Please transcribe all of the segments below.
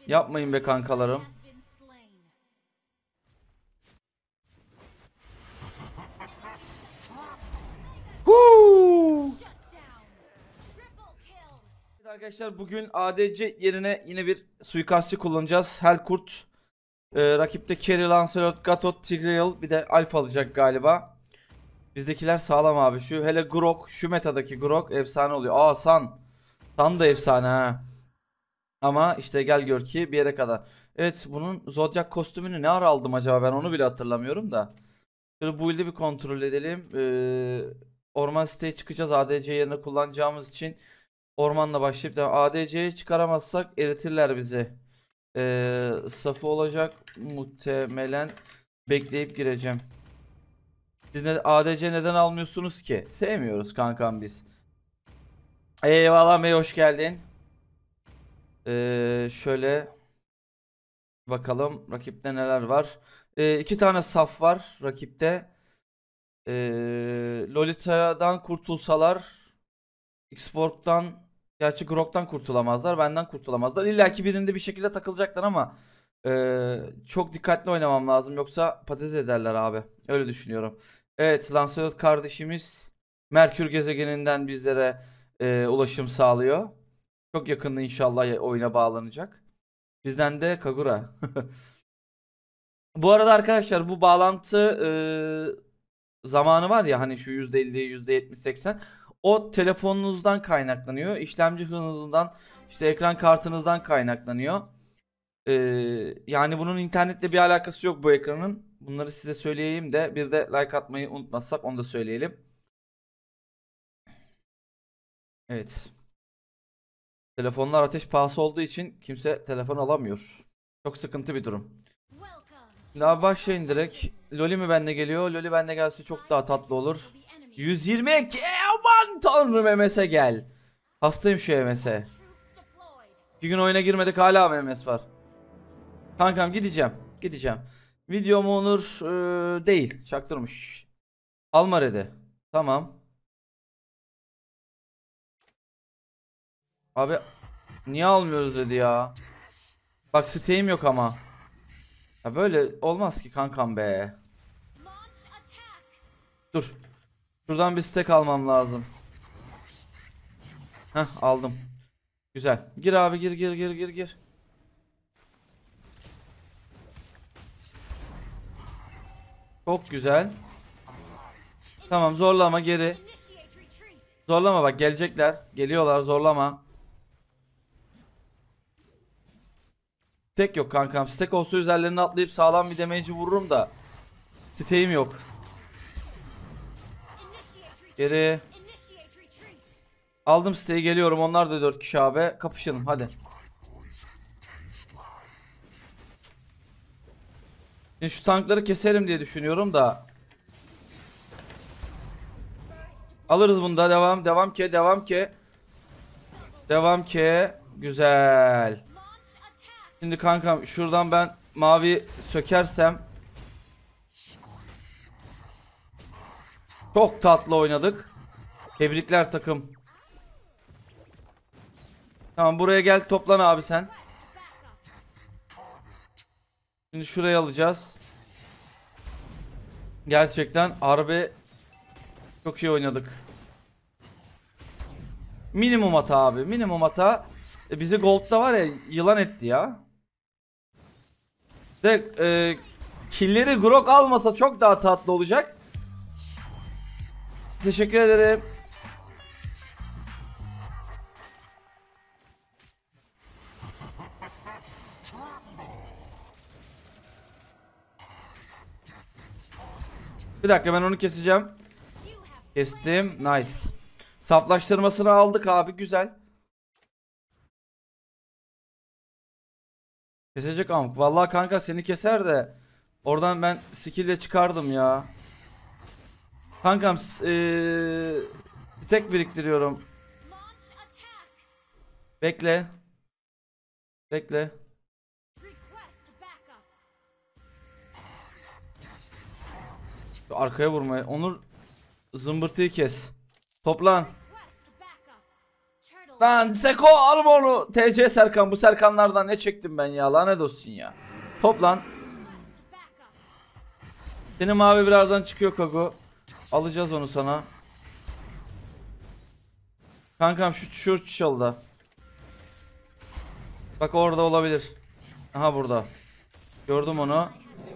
Yapmayın be kankalarım. Huu! Evet arkadaşlar, bugün ADC yerine yine bir suikastçı kullanacağız. Helkurt. Rakipte Kerry, Lancelot, Gatot, Tigreal, bir de Alpha alacak galiba. Bizdekiler sağlam abi. Şu hele Grok, şu metadaki Grok efsane oluyor. Aa, San. San da efsane ha. Ama işte gel gör ki bir yere kadar. Evet, bunun Zodiac kostümünü ne ara aldım acaba, ben onu bile hatırlamıyorum da. Şöyle bu build'i bir kontrol edelim. Orman siteye çıkacağız ADC yerine kullanacağımız için. Ormanla başlayıp da ADC'yi çıkaramazsak eritirler bizi. Safı olacak muhtemelen, bekleyip gireceğim. Siz ADC neden almıyorsunuz ki? Sevmiyoruz kankam biz. Eyvallah Bey, hoş geldin. Şöyle bakalım rakipte neler var. İki tane saf var rakipte. Lolita'dan kurtulsalar, Xborg'dan, gerçi Grok'tan kurtulamazlar, benden kurtulamazlar. İlla ki birinde bir şekilde takılacaklar ama çok dikkatli oynamam lazım, yoksa patates ederler abi. Öyle düşünüyorum. Evet, Lancelot kardeşimiz Merkür gezegeninden bizlere ulaşım sağlıyor. Çok yakında inşallah oyuna bağlanacak. Bizden de Kagura. Bu arada arkadaşlar, bu bağlantı zamanı var ya, hani şu %50, %70, 80, o telefonunuzdan kaynaklanıyor. İşlemci hızınızdan, işte ekran kartınızdan kaynaklanıyor. Yani bunun internetle bir alakası yok bu ekranın. Bunları size söyleyeyim de bir de like atmayı unutmazsak onu da söyleyelim. Evet. Telefonlar ateş pahası olduğu için kimse telefon alamıyor. Çok sıkıntı bir durum. Şimdi abi başlayın direkt. Loli mi bende geliyor? Loli bende gelse çok daha tatlı olur. 122, aman tanrım, MS'e gel. Hastayım şu MS'e. 2 gün oyuna girmedik, hala MMS var. Kankam gideceğim. Gideceğim. Video mu olur? Değil. Çaktırmış. Alma red'i. Tamam. Abi niye almıyoruz dedi ya. Bak, siteyim yok ama. Ya böyle olmaz ki kankam be. Dur. Şuradan bir stack almam lazım. Heh, aldım. Güzel. Gir abi, gir gir gir gir gir. Çok güzel. Tamam, zorlama geri. Zorlama, bak gelecekler. Geliyorlar, zorlama. Tek yok kankam. Stack olsa üzerlerine atlayıp sağlam bir damage'i vururum da. Stack'im yok. Geri. Aldım stack'i, geliyorum. Onlar da 4 kişi abi. Kapışalım hadi. Şimdi şu tankları keserim diye düşünüyorum da. Alırız bunu da. Devam. Devam ki. Devam ki. Devam ki. Güzel. Şimdi kankam şuradan ben mavi sökersem. Çok tatlı oynadık. Tebrikler takım. Tamam, buraya gel, toplan abi sen. Şimdi şurayı alacağız. Gerçekten harbi çok iyi oynadık. Minimum hata abi. Minimum hata. Bizi Gold'da var ya, yılan etti ya. De killleri Grok almasa çok daha tatlı olacak. Teşekkür ederim. Bir dakika, ben onu keseceğim. Kestim. Nice. Saflaştırmasını aldık abi. Güzel. Kesecek amk. Vallahi kanka seni keser de. Oradan ben skill'le çıkardım ya. Kankam istek biriktiriyorum. Bekle. Bekle. Şu arkaya vurmayı. Onur, zımbırtıyı kes. Toplan. Lan Seko alma onu. TC Serkan, bu Serkanlardan ne çektim ben ya, lanet olsun ya. Toplan. Senin mavi birazdan çıkıyor Kago. Alacağız onu sana. Kankam şu çalda. Bak orada olabilir. Aha burada. Gördüm onu.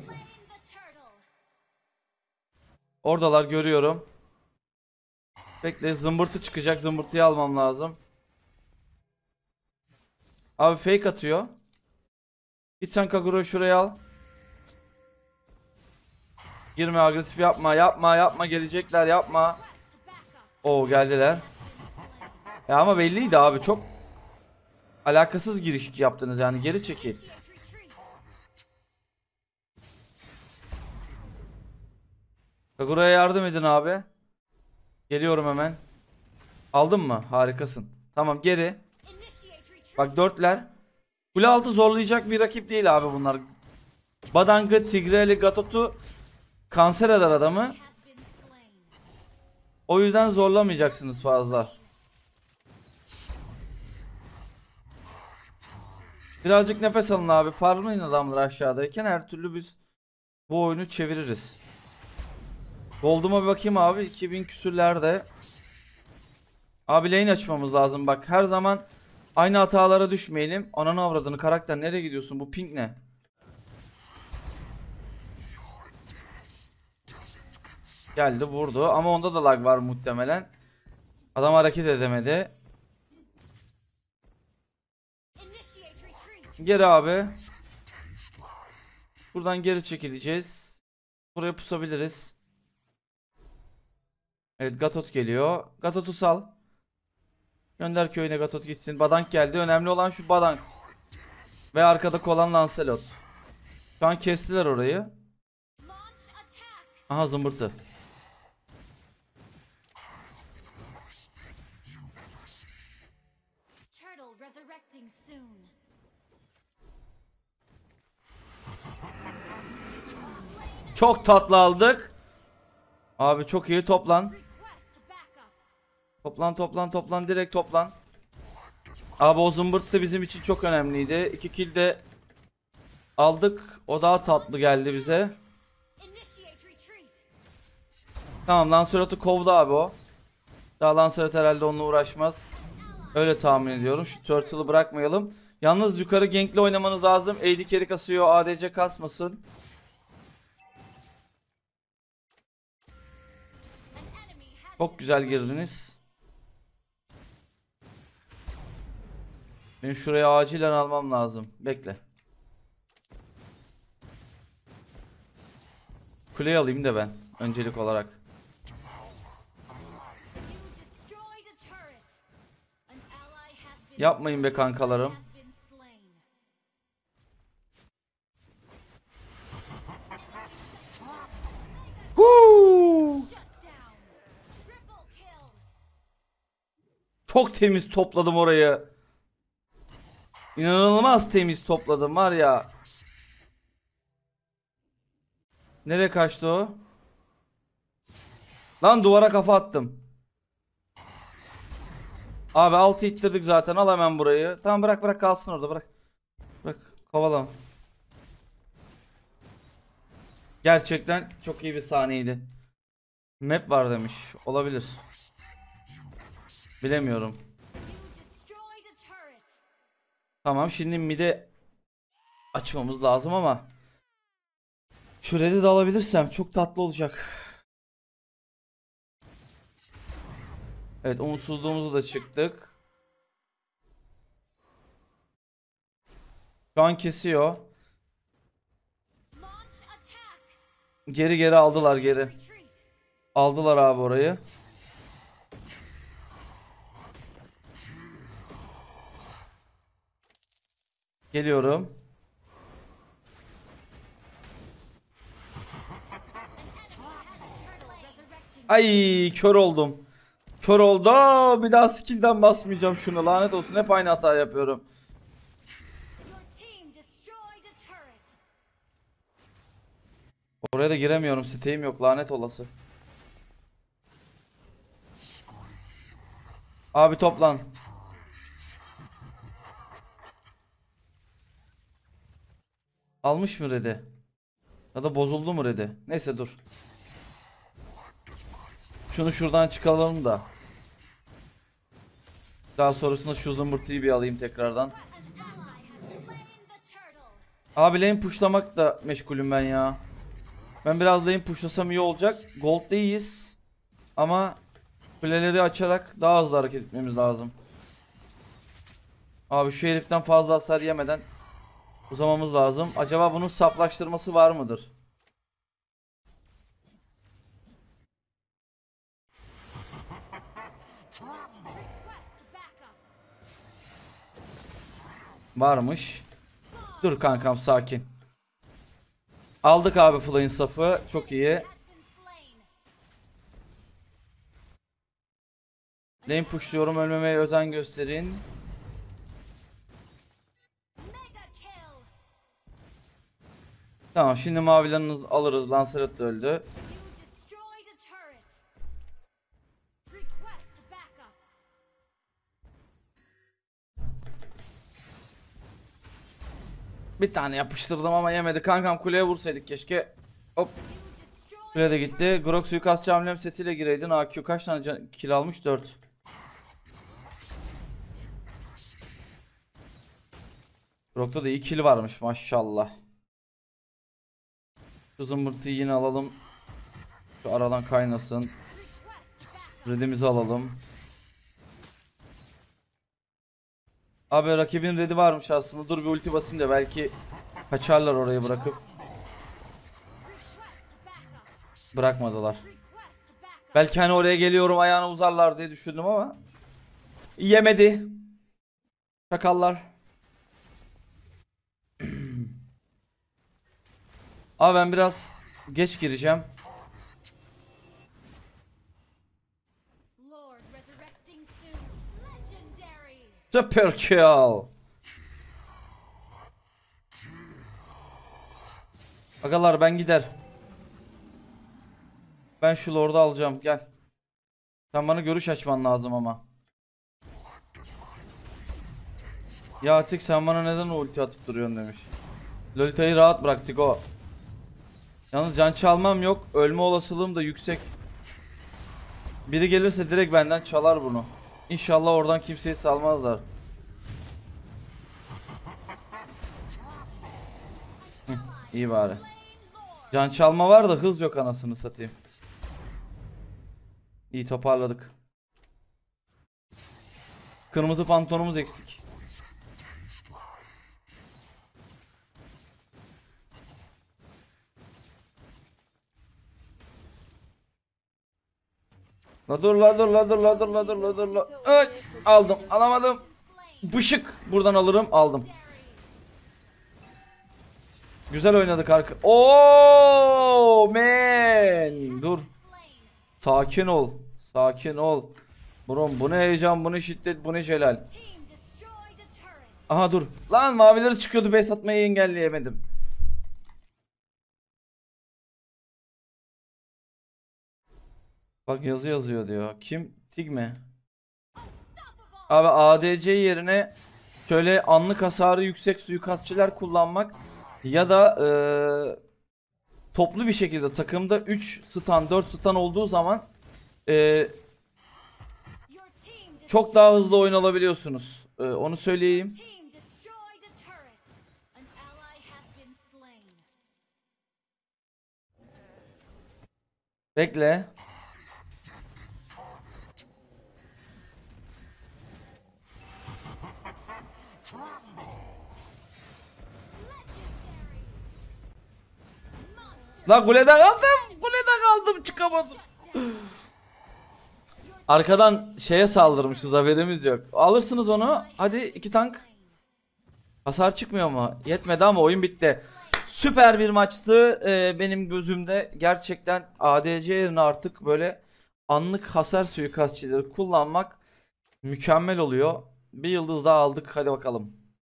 Oradalar, görüyorum. Bekle, zımbırtı çıkacak. Zımbırtıyı almam lazım. Abi fake atıyor. Git sen Kaguro'yu şuraya al. Girme, agresif yapma, yapma gelecekler, yapma. Oo, geldiler. Ya ama belliydi abi, çok alakasız giriş yaptınız yani, geri çekil. Kaguro'ya yardım edin abi. Geliyorum hemen. Aldın mı? Harikasın. Tamam, geri. Bak dörtler. Kule altı zorlayacak bir rakip değil abi bunlar. Badang'ı, Tigreal'i, Gatot'u kanser eder adamı. O yüzden zorlamayacaksınız fazla. Birazcık nefes alın abi. Farmlayın adamlar aşağıdayken, her türlü biz bu oyunu çeviririz. Gold'uma bir bakayım abi. 2000 küsürlerde. Abi lane açmamız lazım bak. Her zaman aynı hatalara düşmeyelim. Ananı avradını, karakter nereye gidiyorsun? Bu ping ne? Geldi, vurdu ama onda da lag var muhtemelen. Adam hareket edemedi. Geri abi. Buradan geri çekileceğiz. Buraya pusabiliriz. Evet, Gatot geliyor. Gatot'u sal. Gönder köyüne, Gatot gitsin. Badank geldi. Önemli olan şu Badank. Ve arkada kolan Lancelot. Şu an kestiler orayı. Aha, zımbırtı. Çok tatlı aldık. Abi çok iyi, toplan. Toplan, direkt toplan. Abi o zımbırtı bizim için çok önemliydi. 2 kill de aldık. O daha tatlı geldi bize. Tamam, Lancelot'u kovdu abi o. Daha Lancelot herhalde onunla uğraşmaz. Öyle tahmin ediyorum. Şu Turtle'ı bırakmayalım. Yalnız yukarı gankle oynamanız lazım. AD carry kasıyor. ADC kasmasın. Çok güzel girdiniz. Benim şuraya acilen almam lazım. Bekle. Kuleyi alayım da ben öncelik olarak. Yapmayın be kankalarım. Huu! Çok temiz topladım orayı. İnanılmaz temiz topladım var ya. Nereye kaçtı o? Lan duvara kafa attım. Abi altı ittirdik zaten, al hemen burayı. Tamam, bırak kalsın orada, bırak. Bırak, kovalama. Gerçekten çok iyi bir sahneydi. Map var demiş. Olabilir. Bilemiyorum. Tamam, şimdi mid'e açmamız lazım ama şu red'i de alabilirsem çok tatlı olacak. Evet, umutsuzluğumuzu da çıktık. Şu an kesiyor. Geri aldılar, geri. Aldılar abi orayı. Geliyorum. Ay, kör oldum. Kör oldu. Bir daha skill'den basmayacağım şunu. Lanet olsun, hep aynı hata yapıyorum. Oraya da giremiyorum. Siteyim yok, lanet olası. Abi toplan. Almış mı red'i? Ya da bozuldu mu red'i? Neyse dur. Şunu şuradan çıkaralım da. Daha sonrasında şu zımbırtıyı bir alayım tekrardan. Abi lane pushlamak da meşgulüm ben ya. Ben biraz lane pushlasam iyi olacak. Gold'deyiz. Ama kuleleri açarak daha hızlı hareket etmemiz lazım. Abi şu heriften fazla hasar yemeden uzamamız lazım. Acaba bunun saflaştırması var mıdır? Varmış. Dur kankam sakin. Aldık abi flying safı. Çok iyi. Lane pushluyorum. Ölmemeye özen gösterin. Tamam şimdi mavilerini alırız. Lancelot da öldü. Bir tane yapıştırdım ama yemedi. Kankam kuleye vursaydık keşke. Hop. Kule de gitti. Grok suikastçı hamlem sesiyle gireydin. AQ kaç tane kill almış? 4. Grok'ta da iyi kill varmış maşallah. Şu zımbırtıyı yine alalım. Şu aradan kaynasın. Red'imizi alalım. Abi rakibin red'i varmış aslında. Dur bir ulti basayım da belki kaçarlar orayı bırakıp. Bırakmadılar. Belki hani oraya geliyorum ayağını uzarlar diye düşündüm ama yemedi. Çakallar. Abi ben biraz geç gireceğim. Super kill. Agalar ben gider. Ben şu lord'u alacağım gel. Sen bana görüş açman lazım ama. Ya Atik sen bana neden ulti atıp duruyorsun demiş. Lolita'yı rahat bıraktık o. Yalnız can çalmam yok. Ölme olasılığım da yüksek. Biri gelirse direkt benden çalar bunu. İnşallah oradan kimseyi salmazlar. İyi bari. Can çalma var da hız yok anasını satayım. İyi toparladık. Kırmızı pantolonumuz eksik. La dur la dur la dur la dur la dur la dur la. Evet, aldım alamadım. Bışık buradan alırım aldım. Güzel oynadık arka. Oo man. Dur. Sakin ol. Sakin ol. Brom bu ne heyecan bu ne şiddet bu ne celal. Aha dur. Lan mavileri çıkıyordu base atmayı engelleyemedim. Bak yazı yazıyor diyor. Kim? Tig mi? Abi ADC yerine şöyle anlık hasarı yüksek suikastçılar kullanmak ya da toplu bir şekilde takımda 3 stun 4 stun olduğu zaman çok daha hızlı oyun alabiliyorsunuz. Onu söyleyeyim. Bekle. La kulede kaldım. Kulede kaldım çıkamadım. Arkadan şeye saldırmışız haberimiz yok. Alırsınız onu. Hadi 2 tank. Hasar çıkmıyor mu? Yetmedi ama oyun bitti. Süper bir maçtı. Benim gözümde gerçekten ADC yerine artık böyle anlık hasar suikastçileri kullanmak mükemmel oluyor. Bir yıldız daha aldık. Hadi bakalım.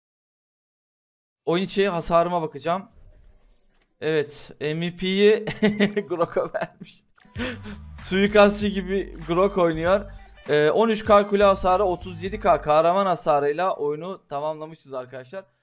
Oyun içi hasarıma bakacağım. Evet. MVP'yi Grok'a vermiş. Suikastçı gibi Grok oynuyor. 13k kule hasarı 37k kahraman hasarıyla oyunu tamamlamışız arkadaşlar.